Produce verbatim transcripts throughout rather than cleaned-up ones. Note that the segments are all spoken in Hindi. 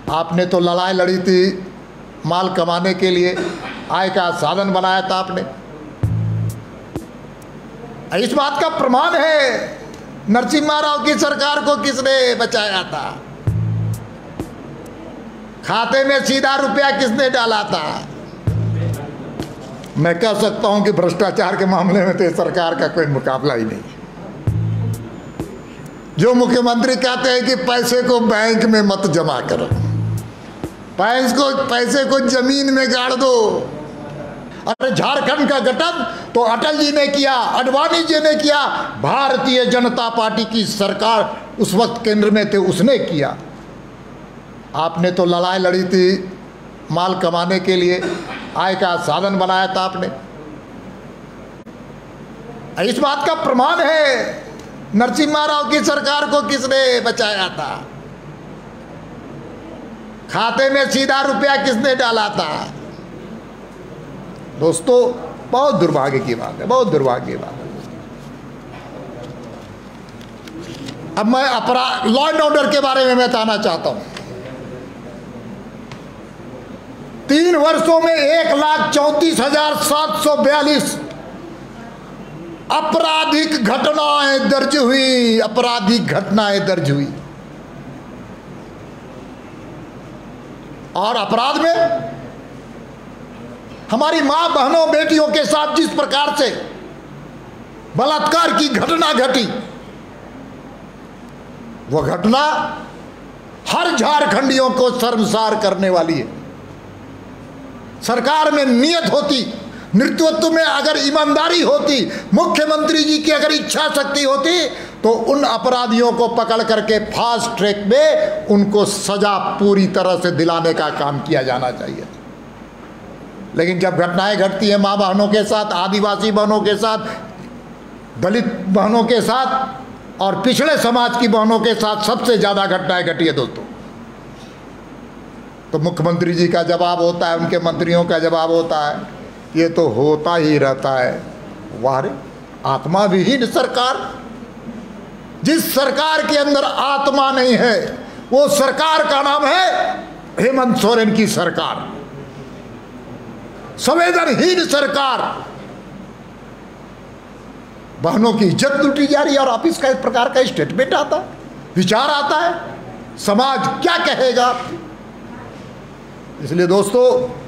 आपने तो लड़ाई लड़ी थी माल कमाने के लिए, आय का साधन बनाया था आपने। इस बात का प्रमाण है नरसिम्हा राव की सरकार को किसने बचाया था, खाते में सीधा रुपया किसने डाला था। मैं कह सकता हूं कि भ्रष्टाचार के मामले में तो सरकार का कोई मुकाबला ही नहीं। जो मुख्यमंत्री कहते हैं कि पैसे को बैंक में मत जमा करो, पैसे को पैसे को जमीन में गाड़ दो। अरे झारखंड का गठन तो अटल जी ने किया, आडवाणी जी ने किया, भारतीय जनता पार्टी की सरकार उस वक्त केंद्र में थे उसने किया। आपने तो लड़ाई लड़ी थी माल कमाने के लिए, आय का साधन बनाया था आपने। इस बात का प्रमाण है नरसिम्हा राव की सरकार को किसने बचाया था, खाते में सीधा रुपया किसने डाला था। दोस्तों बहुत दुर्भाग्य की बात है, बहुत दुर्भाग्य की बात है। अब मैं अपराध लॉ एंड ऑर्डर के बारे में मैं बताना चाहता हूं। तीन वर्षों में एक लाख चौंतीस हजार सात सौ बयालीस आपराधिक घटनाएं दर्ज हुई, आपराधिक घटनाएं दर्ज हुई। और अपराध में हमारी मां बहनों बेटियों के साथ जिस प्रकार से बलात्कार की घटना घटी, वह घटना हर झारखंडियों को शर्मसार करने वाली है। सरकार में नियत होती, नेतृत्व में अगर ईमानदारी होती, मुख्यमंत्री जी की अगर इच्छा शक्ति होती, तो उन अपराधियों को पकड़ करके फास्ट ट्रैक में उनको सजा पूरी तरह से दिलाने का काम किया जाना चाहिए। लेकिन जब घटनाएं घटती हैं माँ बहनों के साथ, आदिवासी बहनों के साथ, दलित बहनों के साथ और पिछड़े समाज की बहनों के साथ सबसे ज़्यादा घटनाएं घटी है दोस्तों, तो मुख्यमंत्री जी का जवाब होता है, उनके मंत्रियों का जवाब होता है, ये तो होता ही रहता है। वाह रे आत्मा विहीन सरकार। जिस सरकार के अंदर आत्मा नहीं है वो सरकार का नाम है हेमंत सोरेन की सरकार, संवेदनहीन सरकार। बहनों की इज्जत लूटी जा रही है और ऑफिस का इस प्रकार का स्टेटमेंट आता है, विचार आता है, समाज क्या कहेगा। इसलिए दोस्तों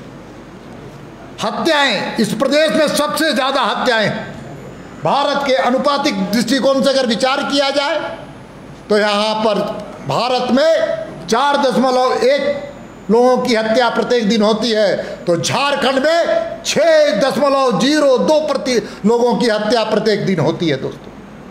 हत्याएं इस प्रदेश में सबसे ज्यादा हत्याएं, भारत के अनुपातिक दृष्टिकोण से अगर विचार किया जाए तो यहाँ पर भारत में चार दशमलव एक लोगों की हत्या प्रत्येक दिन होती है, तो झारखंड में छः दशमलव जीरो दो प्रति लोगों की हत्या प्रत्येक दिन होती है दोस्तों।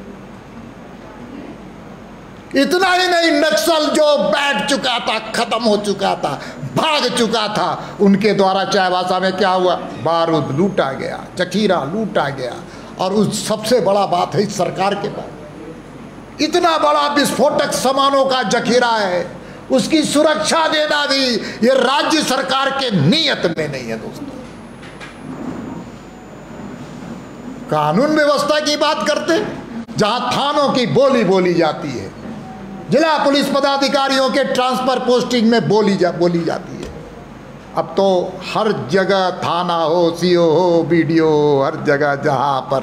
इतना ही नहीं, नक्सल जो बैठ चुका था, खत्म हो चुका था, भाग चुका था, उनके द्वारा चाईबासा में क्या हुआ, बारूद लूटा गया, जखीरा लूटा गया। और उस सबसे बड़ा बात है इस सरकार के पास इतना बड़ा विस्फोटक सामानों का जखीरा है, उसकी सुरक्षा देना भी ये राज्य सरकार के नियत में नहीं है दोस्तों। कानून व्यवस्था की बात करते, जहां थानों की बोली बोली जाती है, जिला पुलिस पदाधिकारियों के ट्रांसफर पोस्टिंग में बोली जा बोली जाती है, अब तो हर जगह थाना हो, सीओ हो, बीडीओ हो, हर जगह जहां पर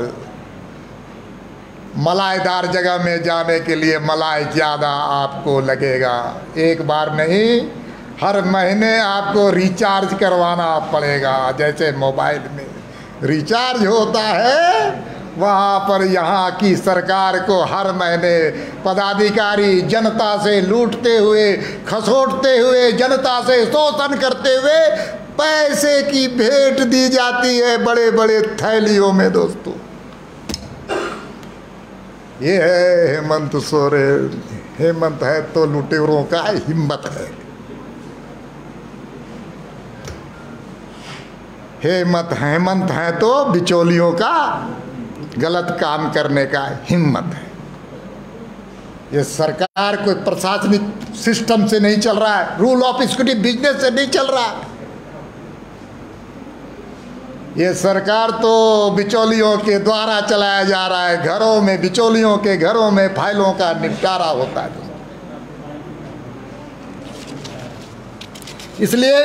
मलाईदार जगह में जाने के लिए मलाई ज़्यादा आपको लगेगा। एक बार नहीं, हर महीने आपको रिचार्ज करवाना पड़ेगा। जैसे मोबाइल में रिचार्ज होता है, वहाँ पर यहाँ की सरकार को हर महीने पदाधिकारी जनता से लूटते हुए, खसोटते हुए, जनता से शोषण करते हुए पैसे की भेंट दी जाती है बड़े बड़े थैलियों में दोस्तों। ये है हेमंत सोरेन। हेमंत है तो लुटेरों का हिम्मत है, हेमंत हेमंत है तो बिचौलियों का गलत काम करने का हिम्मत है। ये सरकार कोई प्रशासनिक सिस्टम से नहीं चल रहा है, रूल ऑफ इक्विटी बिजनेस से नहीं चल रहा है। ये सरकार तो बिचौलियों के द्वारा चलाया जा रहा है। घरों में, बिचौलियों के घरों में फाइलों का निपटारा होता है। इसलिए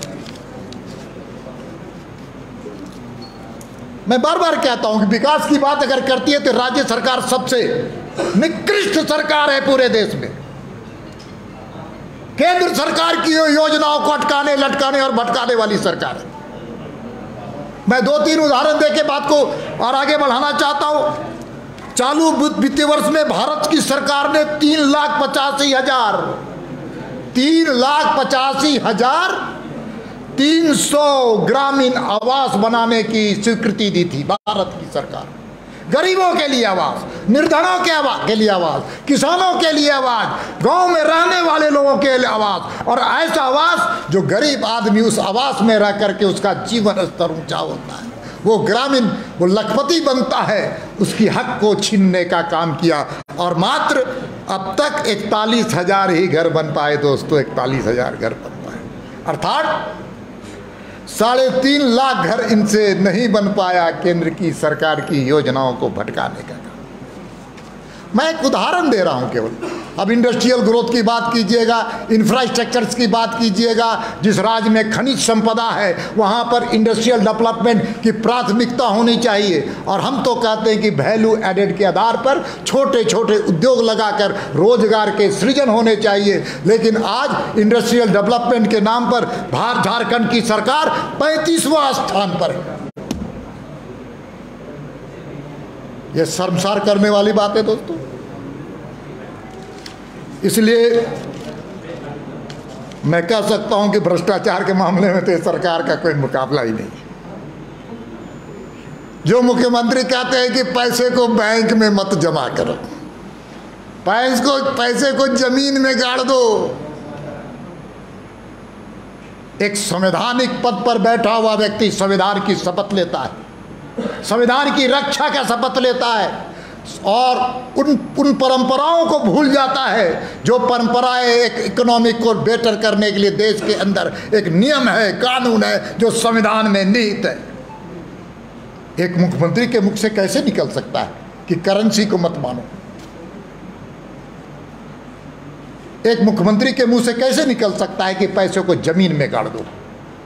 मैं बार बार कहता हूं कि विकास की बात अगर करती है तो राज्य सरकार सबसे निकृष्ट सरकार है पूरे देश में। केंद्र सरकार की योजनाओं को अटकाने, लटकाने और भटकाने वाली सरकार है। मैं दो तीन उदाहरण देके बात को और आगे बढ़ाना चाहता हूं। चालू वित्तीय वर्ष में भारत की सरकार ने तीन लाख पचासी हजार तीन लाख पचासी हजार तीन सौ ग्रामीण आवास बनाने की स्वीकृति दी थी भारत की सरकार। गरीबों के लिए आवास, निर्धनों के आवास के लिए आवास, किसानों के लिए आवास, गांव में रहने वाले लोगों के लिए आवास, और ऐसा आवास जो गरीब आदमी उस आवास में रह करके उसका जीवन स्तर ऊंचा होता है, वो ग्रामीण वो लखपति बनता है, उसकी हक को छीनने का काम किया। और मात्र अब तक इकतालीस हजार ही घर बन पाए दोस्तों, इकतालीस हजार घर बन पाए, अर्थात साढ़े तीन लाख घर इनसे नहीं बन पाया केंद्र की सरकार की योजनाओं को भटकाने का। मैं एक उदाहरण दे रहा हूं केवल। अब इंडस्ट्रियल ग्रोथ की बात कीजिएगा, इंफ्रास्ट्रक्चर्स की बात कीजिएगा, जिस राज्य में खनिज संपदा है वहां पर इंडस्ट्रियल डेवलपमेंट की प्राथमिकता होनी चाहिए। और हम तो कहते हैं कि वैल्यू एडेड के आधार पर छोटे छोटे उद्योग लगाकर रोजगार के सृजन होने चाहिए। लेकिन आज इंडस्ट्रियल डेवलपमेंट के नाम पर भारत झारखंड की सरकार पैंतीसवां स्थान पर है। यह शर्मसार करने वाली बात है दोस्तों। इसलिए मैं कह सकता हूं कि भ्रष्टाचार के मामले में तो सरकार का कोई मुकाबला ही नहीं। जो मुख्यमंत्री कहते हैं कि पैसे को बैंक में मत जमा करो, पैसे को पैसे को जमीन में गाड़ दो। एक संवैधानिक पद पर बैठा हुआ व्यक्ति संविधान की शपथ लेता है, संविधान की रक्षा का शपथ लेता है और उन उन परंपराओं को भूल जाता है जो परंपराएं एक इकोनॉमिक को बेटर करने के लिए देश के अंदर एक नियम है, कानून है, जो संविधान में निहित है। एक मुख्यमंत्री के मुख से कैसे निकल सकता है कि करेंसी को मत मानो? एक मुख्यमंत्री के मुंह से कैसे निकल सकता है कि पैसे को जमीन में गाड़ दो?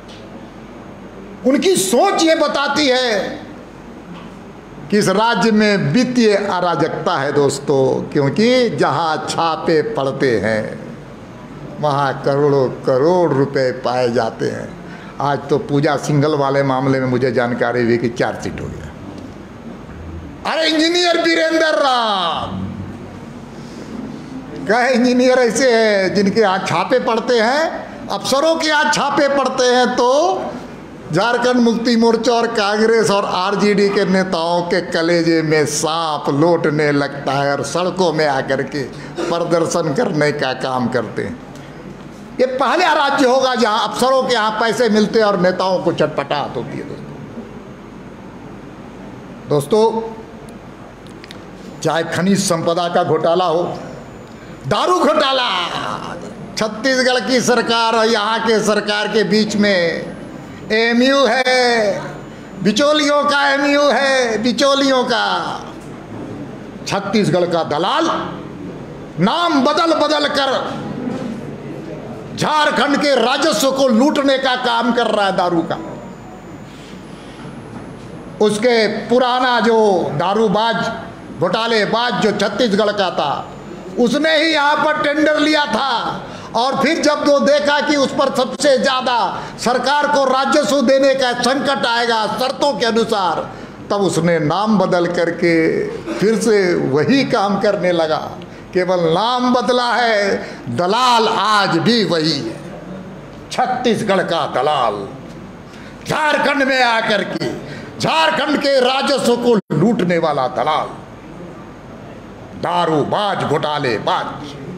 उनकी सोच ये बताती है कि इस राज्य में वित्तीय अराजकता है दोस्तों, क्योंकि जहां छापे पड़ते हैं वहां करोड़ों करोड़ रुपए पाए जाते हैं। आज तो पूजा सिंघल वाले मामले में मुझे जानकारी हुई कि चार्जशीट हो गया। अरे इंजीनियर वीरेंद्र राम, कहे इंजीनियर ऐसे हैं जिनके आज छापे पड़ते हैं, अफसरों के आज छापे पड़ते हैं तो झारखंड मुक्ति मोर्चा और कांग्रेस और आरजेडी के नेताओं के कलेजे में सांप लौटने लगता है और सड़कों में आकर के प्रदर्शन करने का काम करते हैं। ये पहला राज्य होगा जहां अफसरों के यहाँ पैसे मिलते हैं और नेताओं को चटपटाहट होती है। दोस्तों दोस्तों चाहे खनिज संपदा का घोटाला हो, दारू घोटाला, छत्तीसगढ़ की सरकार और यहाँ के सरकार के बीच में एमयू है, बिचौलियों का एमयू है, बिचौलियों का। छत्तीसगढ़ का दलाल नाम बदल बदल कर झारखंड के राजस्व को लूटने का काम कर रहा है दारू का। उसके पुराना जो दारूबाज घोटालेबाज जो छत्तीसगढ़ का था, उसने ही यहाँ पर टेंडर लिया था और फिर जब वो देखा कि उस पर सबसे ज़्यादा सरकार को राजस्व देने का संकट आएगा शर्तों के अनुसार, तब उसने नाम बदल करके फिर से वही काम करने लगा। केवल नाम बदला है, दलाल आज भी वही है। छत्तीसगढ़ का दलाल झारखंड में आकर के झारखंड के राजस्व को लूटने वाला दलाल, दारूबाज घोटालेबाज।